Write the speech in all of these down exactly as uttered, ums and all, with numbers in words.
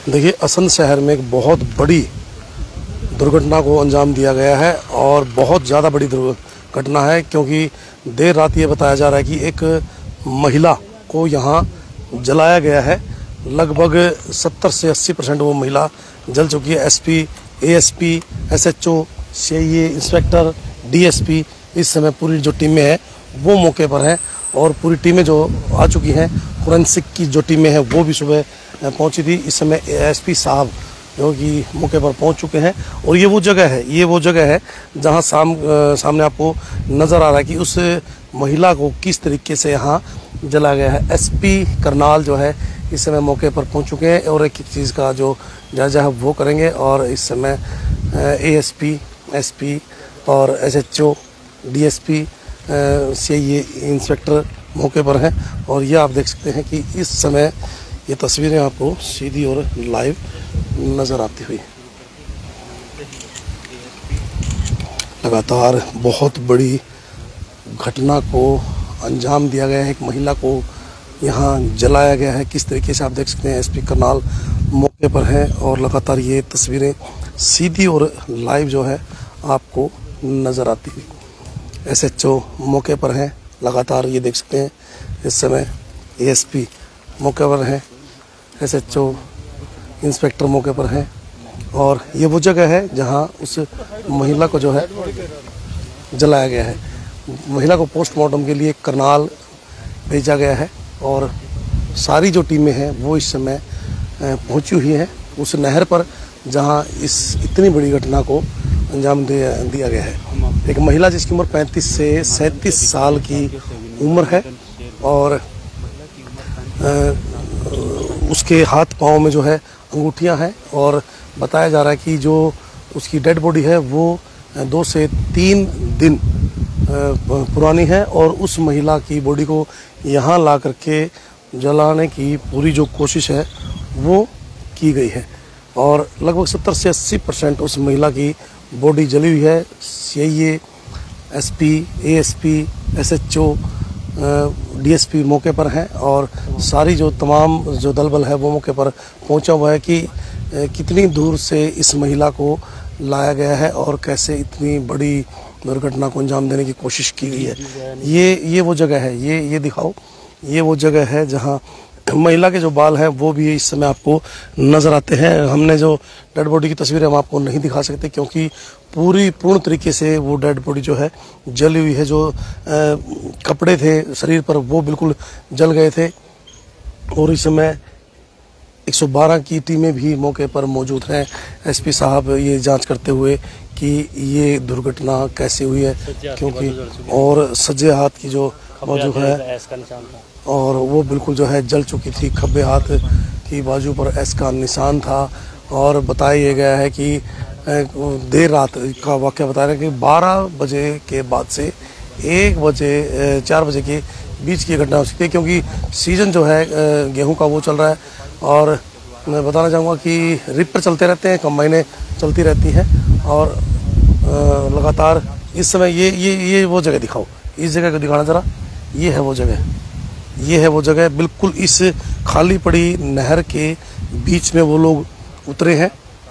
देखिए, असंध शहर में एक बहुत बड़ी दुर्घटना को अंजाम दिया गया है और बहुत ज़्यादा बड़ी दुर्घटना है, क्योंकि देर रात ये बताया जा रहा है कि एक महिला को यहाँ जलाया गया है। लगभग सत्तर से अस्सी परसेंट वो महिला जल चुकी है। SP, ASP, SHO, CIA, inspector, DSP, इस समय पूरी जो टीमें हैं वो मौके पर हैं और पूरी टीमें जो आ चुकी हैं, फोरेंसिक की जो टीमें हैं वो भी सुबह पहुंची थी। इस समय एएसपी साहब जो कि मौके पर पहुंच चुके हैं और ये वो जगह है ये वो जगह है जहां साम सामने आपको नज़र आ रहा है कि उस महिला को किस तरीके से यहाँ जलाया गया है। एसपी करनाल जो है इस समय मौके पर पहुंच चुके हैं और एक एक चीज़ का जो जायजा है वो करेंगे। और इस समय एएसपी, एसपी और एसएचओ, डीएसपी, सीआईए, इंस्पेक्टर मौके पर हैं और ये आप देख सकते हैं कि इस समय ये तस्वीरें आपको सीधी और लाइव नज़र आती हुई। लगातार बहुत बड़ी घटना को अंजाम दिया गया है, एक महिला को यहाँ जलाया गया है। किस तरीके से आप देख सकते हैं, एसपी करनाल मौके पर हैं और लगातार ये तस्वीरें सीधी और लाइव जो है आपको नज़र आती हुई। एसएचओ मौके पर हैं, लगातार ये देख सकते हैं इस समय एएसपी मौके पर हैं, एसएचओ, इंस्पेक्टर मौके पर हैं और ये वो जगह है जहां उस महिला को जो है जलाया गया है। महिला को पोस्टमार्टम के लिए करनाल भेजा गया है और सारी जो टीमें हैं वो इस समय पहुंची हुई हैं उस नहर पर जहां इस इतनी बड़ी घटना को अंजाम दिया दिया गया है। एक महिला जिसकी उम्र पैंतीस से सैंतीस साल की उम्र है और आ, उसके हाथ पाँव में जो है अंगूठियां हैं और बताया जा रहा है कि जो उसकी डेड बॉडी है वो दो से तीन दिन पुरानी है और उस महिला की बॉडी को यहाँ ला करके जलाने की पूरी जो कोशिश है वो की गई है और लगभग सत्तर से अस्सी परसेंट उस महिला की बॉडी जली हुई है। CIA, SP, ASP, SHO, DSP मौके पर हैं और सारी जो तमाम जो दल बल है वो मौके पर पहुंचा हुआ है कि कितनी दूर से इस महिला को लाया गया है और कैसे इतनी बड़ी दुर्घटना को अंजाम देने की कोशिश की गई है। ये ये वो जगह है, ये ये दिखाओ, ये वो जगह है जहां महिला के जो बाल हैं वो भी इस समय आपको नज़र आते हैं। हमने जो डेड बॉडी की तस्वीरें हम आपको नहीं दिखा सकते क्योंकि पूरी पूर्ण तरीके से वो डेड बॉडी जो है जली हुई है। जो आ, कपड़े थे शरीर पर वो बिल्कुल जल गए थे और इस समय एक सौ बारह की टीमें भी मौके पर मौजूद हैं। एसपी साहब ये जांच करते हुए कि ये दुर्घटना कैसे हुई है, क्योंकि और सज्जे हाथ की जो बाजू है और वो बिल्कुल जो है जल चुकी थी। खब्बे हाथ की बाजू पर एस का निशान था और बताया गया है कि देर रात का वाक़या बताया है कि बारह बजे के बाद से एक बजे चार बजे के बीच की घटना हो सकती है, क्योंकि सीज़न जो है गेहूं का वो चल रहा है और मैं बताना चाहूँगा कि रिपर चलते रहते हैं, कंबाइनें चलती रहती हैं और लगातार इस समय ये ये ये वो जगह दिखाओ, इस जगह को दिखाना ज़रा। ये है वो जगह, ये है वो जगह, बिल्कुल इस खाली पड़ी नहर के बीच में वो लोग उतरे हैं।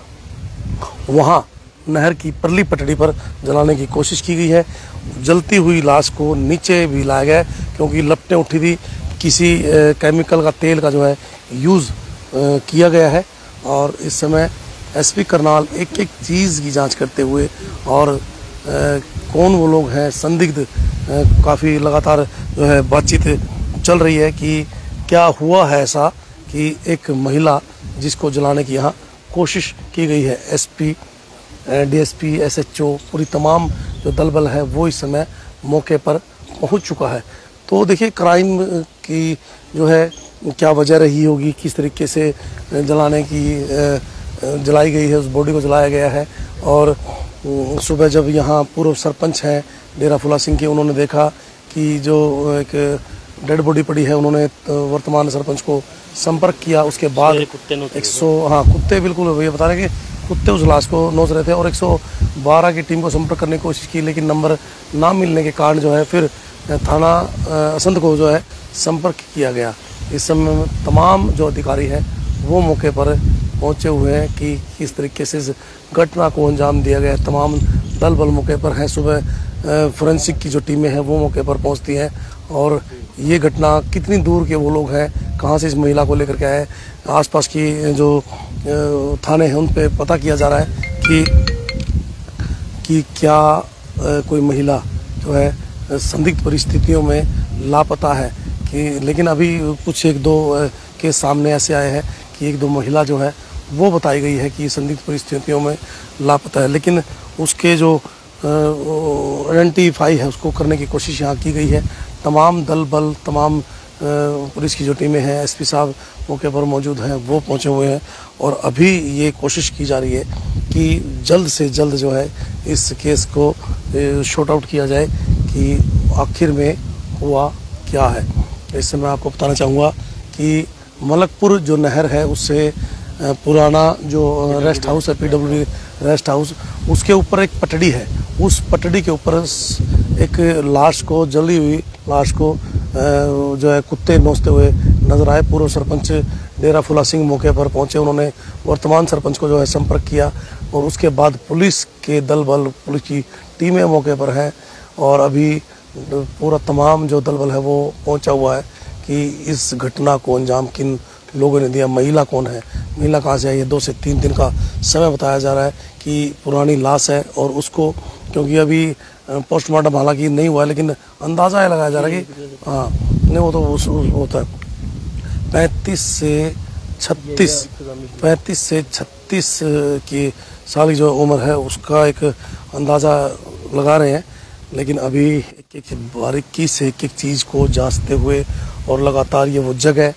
वहाँ नहर की परली पटड़ी पर जलाने की कोशिश की गई है। जलती हुई लाश को नीचे भी लाया गया क्योंकि लपटें उठी थी, किसी केमिकल का तेल का जो है यूज़ किया गया है और इस समय एसपी करनाल एक एक चीज़ की जांच करते हुए और आ, कौन वो लोग हैं संदिग्ध, काफ़ी लगातार जो है बातचीत चल रही है कि क्या हुआ है ऐसा कि एक महिला जिसको जलाने की यहाँ कोशिश की गई है। एसपी, डीएसपी, एसएचओ, पूरी तमाम जो दल बल है वो इस समय मौके पर पहुँच चुका है। तो देखिए, क्राइम की जो है क्या वजह रही होगी, किस तरीके से जलाने की जलाई गई है, उस बॉडी को जलाया गया है। और सुबह जब यहाँ पूर्व सरपंच हैं डेरा फुला सिंह के, उन्होंने देखा कि जो एक डेड बॉडी पड़ी है, उन्होंने वर्तमान सरपंच को संपर्क किया। उसके बाद एक सौ हाँ कुत्ते बिल्कुल ये बता रहे हैं कि कुत्ते उस लाश को नोच रहे थे और एक सौ बारह की टीम को संपर्क करने की कोशिश की, लेकिन नंबर ना मिलने के कारण जो है फिर थाना असंध को जो है संपर्क किया गया। इस समय तमाम जो अधिकारी हैं वो मौके पर पहुंचे हुए हैं कि किस तरीके से इस घटना को अंजाम दिया गया है। तमाम दल बल मौके पर हैं। सुबह फोरेंसिक की जो टीमें हैं वो मौके पर पहुंचती हैं और ये घटना कितनी दूर के वो लोग हैं, कहां से इस महिला को लेकर के आए, आसपास की जो थाने हैं उन पे पता किया जा रहा है कि कि क्या कोई महिला जो है संदिग्ध परिस्थितियों में लापता है कि, लेकिन अभी कुछ एक दो केस सामने ऐसे आए हैं कि एक दो महिला जो है वो बताई गई है कि संदिग्ध परिस्थितियों में लापता है, लेकिन उसके जो आइडेंटिफाई है उसको करने की कोशिश यहाँ की गई है। तमाम दल बल, तमाम पुलिस की जो टीमें हैं, एसपी साहब मौके पर मौजूद हैं, वो पहुँचे हुए हैं और अभी ये कोशिश की जा रही है कि जल्द से जल्द जो है इस केस को शॉर्ट आउट किया जाए कि आखिर में हुआ क्या है। इससे मैं आपको बताना चाहूँगा कि मलकपुर जो नहर है उससे पुराना जो रेस्ट हाउस है, पीडब्ल्यूडी रेस्ट हाउस, उसके ऊपर एक पटड़ी है। उस पटड़ी के ऊपर एक लाश को, जली हुई लाश को जो है कुत्ते नोचते हुए नजर आए। पूर्व सरपंच डेरा फुला सिंह मौके पर पहुंचे, उन्होंने वर्तमान सरपंच को जो है संपर्क किया और उसके बाद पुलिस के दल बल, पुलिस की टीमें मौके पर हैं और अभी पूरा तमाम जो दल बल है वो पहुंचा हुआ है कि इस घटना को अंजाम किन लोगों ने दिया, महिला कौन है, महिला कहाँ से आई है। दो से तीन दिन का समय बताया जा रहा है कि पुरानी लाश है और उसको, क्योंकि अभी पोस्टमार्टम हालांकि नहीं हुआ है लेकिन अंदाज़ा है लगाया जा रहा है कि हाँ नहीं, वो तो उस, उस होता है पैंतीस से छत्तीस पैंतीस से छत्तीस की साल की जो उम्र है उसका एक अंदाज़ा लगा रहे हैं। लेकिन अभी एक एक बारीकी से एक एक चीज़ को जांचते हुए और लगातार ये वो जगह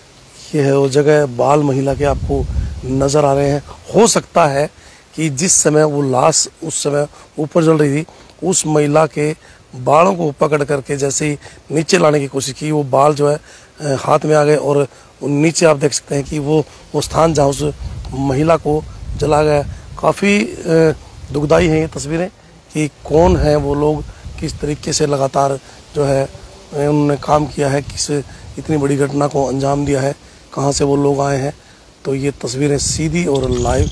ये है वो जगह बाल महिला के आपको नज़र आ रहे हैं। हो सकता है कि जिस समय वो लाश उस समय ऊपर जल रही थी, उस महिला के बालों को पकड़ करके जैसे ही नीचे लाने की कोशिश की, वो बाल जो है हाथ में आ गए और नीचे आप देख सकते हैं कि वो वो स्थान जहाँ उस महिला को जला गया। काफ़ी दुखदाई हैं ये तस्वीरें कि कौन है वो लोग, किस तरीके से लगातार जो है उन्होंने काम किया है, किस इतनी बड़ी घटना को अंजाम दिया है, कहाँ से वो लोग आए हैं। तो ये तस्वीरें सीधी और लाइव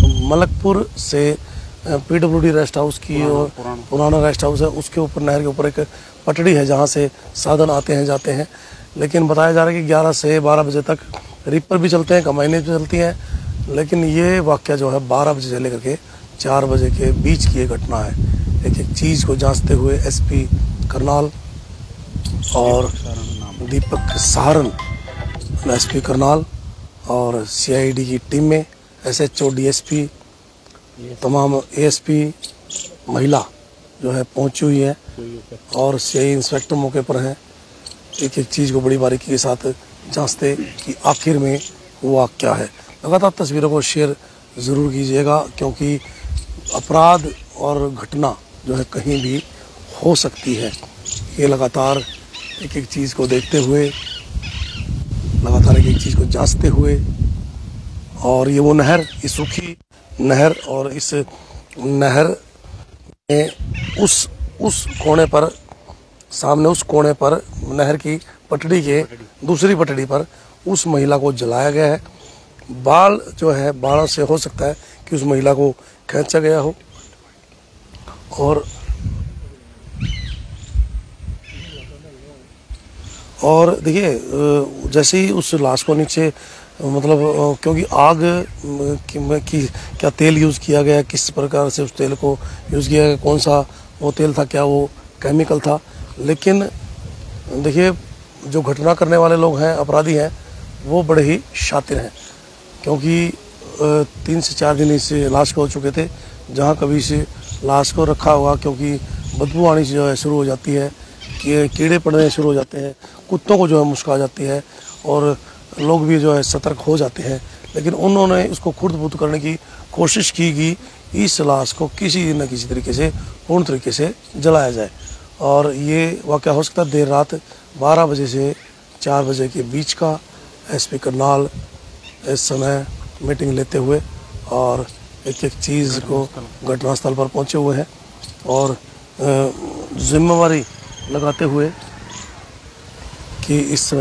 मलकपुर से पीडब्ल्यूडी रेस्ट हाउस की और पुराना रेस्ट हाउस है, उसके ऊपर नहर के ऊपर एक पटड़ी है जहाँ से साधन आते हैं जाते हैं। लेकिन बताया जा रहा है कि ग्यारह से बारह बजे तक रिपर भी चलते हैं, कंबाइनें भी चलती हैं, लेकिन ये वाक़या जो है बारह बजे से लेकर के चार बजे के बीच की ये घटना है। एक एक चीज़ को जांचते हुए एसपी करनाल और दीपक सहारन, एसपी करनाल और सीआईडी की टीम में एसएचओ, डीएसपी, तमाम एएसपी महिला जो है पहुंची हुई है और सीआई इंस्पेक्टर मौके पर हैं। एक एक चीज़ को बड़ी बारीकी के साथ जांचते कि आखिर में हुआ क्या है। लगातार तस्वीरों को शेयर ज़रूर कीजिएगा क्योंकि अपराध और घटना जो है कहीं भी हो सकती है। ये लगातार एक एक चीज़ को देखते हुए, लगातार एक एक चीज़ को जांचते हुए, और ये वो नहर, इस सूखी नहर और इस नहर में उस उस कोने पर, सामने उस कोने पर नहर की पटड़ी के दूसरी पटड़ी पर उस महिला को जलाया गया है। बाल जो है, बालों से हो सकता है कि उस महिला को खींचा गया हो और और देखिए जैसे ही उस लाश को नीचे, मतलब क्योंकि आग की, की क्या तेल यूज़ किया गया, किस प्रकार से उस तेल को यूज़ किया गया, कौन सा वो तेल था, क्या वो केमिकल था। लेकिन देखिए जो घटना करने वाले लोग हैं, अपराधी हैं, वो बड़े ही शातिर हैं क्योंकि तीन से चार दिन इस लाश को हो चुके थे। जहाँ कभी इस लाश को रखा हुआ, क्योंकि बदबू आनी जो है शुरू हो जाती है, कि कीड़े पड़ने शुरू हो जाते हैं, कुत्तों को जो है मुश्क आ जाती है और लोग भी जो है सतर्क हो जाते हैं। लेकिन उन्होंने उसको खुर्द-बुर्द करने की कोशिश की कि इस लाश को किसी न किसी तरीके से, पूर्ण तरीके से जलाया जाए। और ये वाक़या हो सकता है देर रात बारह बजे से चार बजे के बीच का। एसपी करनाल इस समय मीटिंग लेते हुए और एक एक चीज़ को घटनास्थल पर पहुंचे हुए हैं और जिम्मेवारी लगाते हुए कि इस समय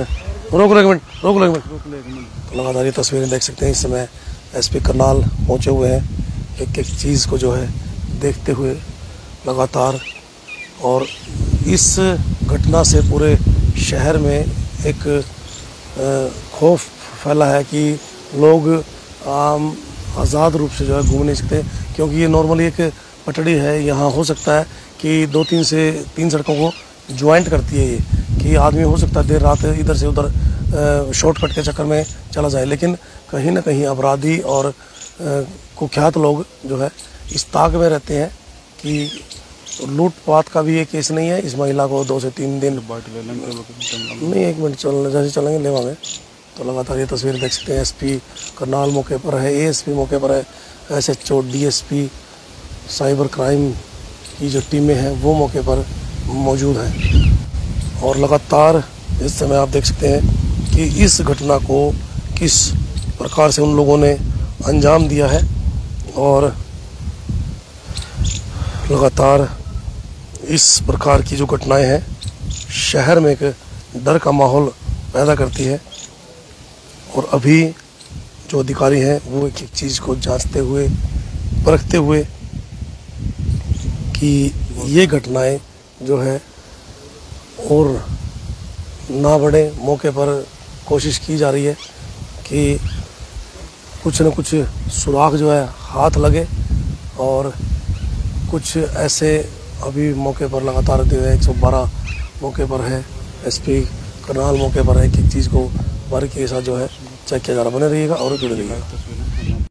रोक लो एक मिनट, रोक लो एक मिनट। तो लगातार ये तस्वीरें देख सकते हैं, इस समय एसपी करनाल पहुंचे हुए हैं, एक एक चीज़ को जो है देखते हुए लगातार। और इस घटना से पूरे शहर में एक खौफ फैला है कि लोग आम आज़ाद रूप से जो है घूम नहीं सकते, क्योंकि ये नॉर्मली एक पटड़ी है। यहाँ हो सकता है कि दो तीन से तीन सड़कों को ज्वाइंट करती है ये, कि आदमी हो सकता है देर रात इधर से उधर शॉर्टकट के चक्कर में चला जाए, लेकिन कहीं ना कहीं अपराधी और कुख्यात लोग जो है इस ताक में रहते हैं कि लूटपाट का भी ये केस नहीं है। इस महिला को दो से तीन दिन नहीं, एक मिनट चल जैसे चलेंगे लेवांगे। तो लगातार ये तस्वीर देख सकते हैं, एसपी करनाल मौके पर है, एएसपी मौके पर है, एसएचओ, डीएसपी, साइबर क्राइम की जो टीमें हैं वो मौके पर मौजूद हैं। और लगातार इस समय आप देख सकते हैं कि इस घटना को किस प्रकार से उन लोगों ने अंजाम दिया है, और लगातार इस प्रकार की जो घटनाएं हैं शहर में एक डर का माहौल पैदा करती है। और अभी जो अधिकारी हैं वो एक एक चीज़ को जांचते हुए, परखते हुए कि ये घटनाएं जो है और ना बढ़े, मौके पर कोशिश की जा रही है कि कुछ न कुछ सुराग जो है हाथ लगे। और कुछ ऐसे अभी मौके पर लगातार एक सौ बारह मौके पर है, एसपी करनाल मौके पर है, एक एक चीज़ को बारीकी के साथ जो है चेक किया जा रहा। बने रहिएगा और जुड़े रहिएगा।